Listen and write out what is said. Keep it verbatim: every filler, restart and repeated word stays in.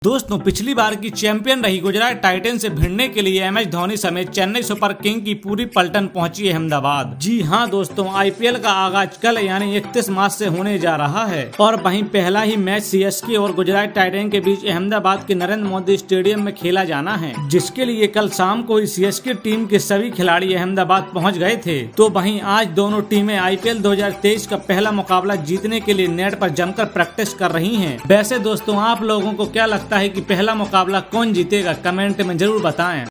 दोस्तों पिछली बार की चैंपियन रही गुजरात टाइटंस से भिड़ने के लिए एम एस धोनी समेत चेन्नई सुपर किंग की पूरी पलटन पहुंची है अहमदाबाद। जी हां दोस्तों, आईपीएल का आगाज कल यानी इकतीस मार्च से होने जा रहा है और वहीं पहला ही मैच सीएसके और गुजरात टाइटंस के बीच अहमदाबाद के नरेंद्र मोदी स्टेडियम में खेला जाना है, जिसके लिए कल शाम को ही सीएसके टीम के सभी खिलाड़ी अहमदाबाद पहुँच गए थे। तो वहीं आज दोनों टीमें आईपीएल दो हजार तेईस का पहला मुकाबला जीतने के लिए नेट पर जमकर प्रैक्टिस कर रही है। वैसे दोस्तों आप लोगों को क्या लगता है कि पहला मुकाबला कौन जीतेगा? कमेंट में जरूर बताएं।